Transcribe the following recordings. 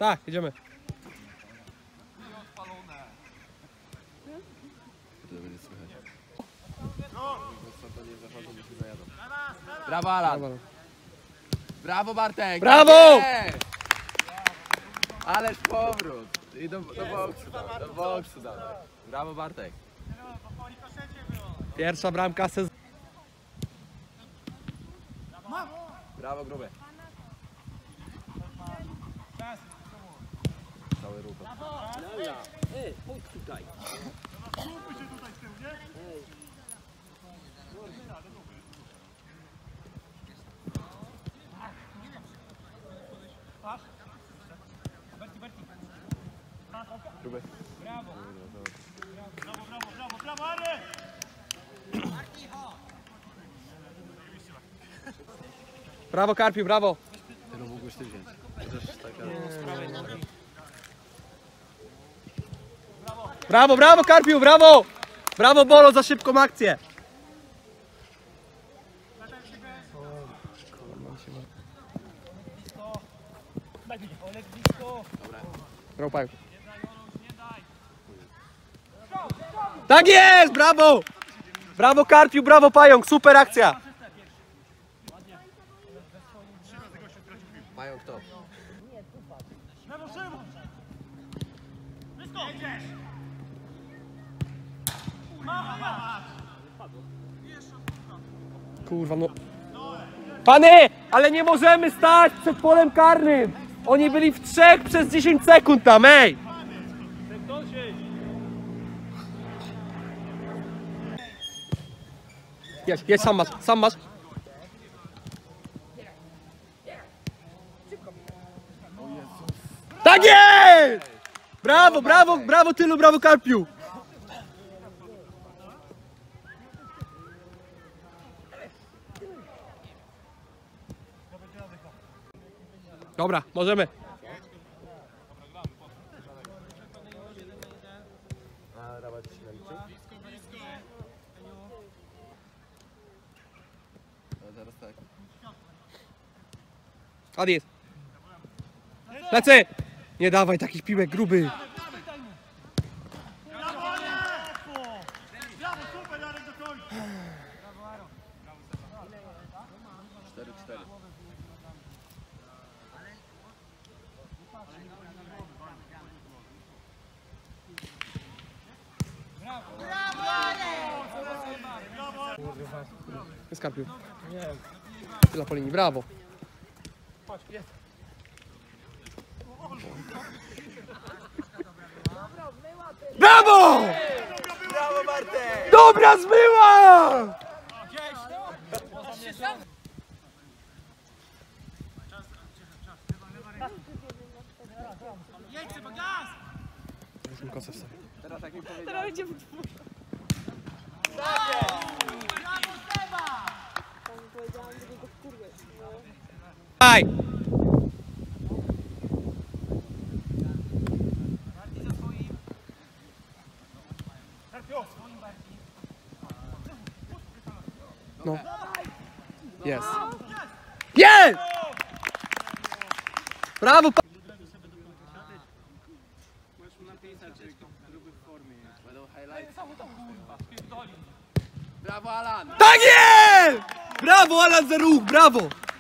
Tak, jedziemy. Brawo, Alan. Brawo, Bartek. Brawo! Nie! Ależ powrót. I do boksu. Do boksu dawaj. Brawo, Bartek. Pierwsza bramka sezonu. Brawo, grube. Cały ruch. Chodź tutaj. Grube. Brawo, Arek! Brawo Karpiu, brawo. Ty mógłbyś ty wziąć. Brawo, brawo Karpiu, brawo. Brawo Bolo za szybką akcję. Brawo Pająk. Tak jest, brawo. Brawo Karpiu, brawo Pająk, super akcja. Mają kto? Brawo, Szymon! Blisko! Kurwa no. Pany, ale nie możemy stać przed polem karnym. Oni byli w trzech przez 10 sekund tam, ej. Jedź, sam masz, sam masz. Tak jest! Brawo, brawo, brawo Tylu, brawo Karpiu. Dobra, możemy. Zaraz tak. Adies. Lecę! Nie dawaj takich piłek gruby. Brawo, super, Arek, do końca! 4-4. Jest Karpiu. Tyla po linii, brawo. Brawo! Brawo, Bartek! Dobra zmyła! Teraz jak mi powiedział. Teraz będzie w dwóch. Powiedziałam, że go wkurwię. Daj! No. Jest. Jest! Brawo! Będą highlights. Brawo, Alan! Tak jest! Brawo Alan za ruch, brawo!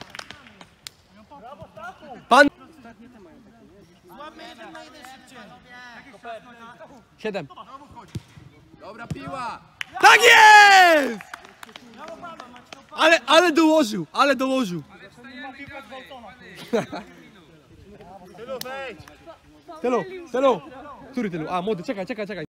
Pan... 7. Dobra piła! Tak jest! Ale dołożył, ale dołożył. Tylu, wejdź! Tylu, Tylu. Który Tylu? A, młody, czekaj.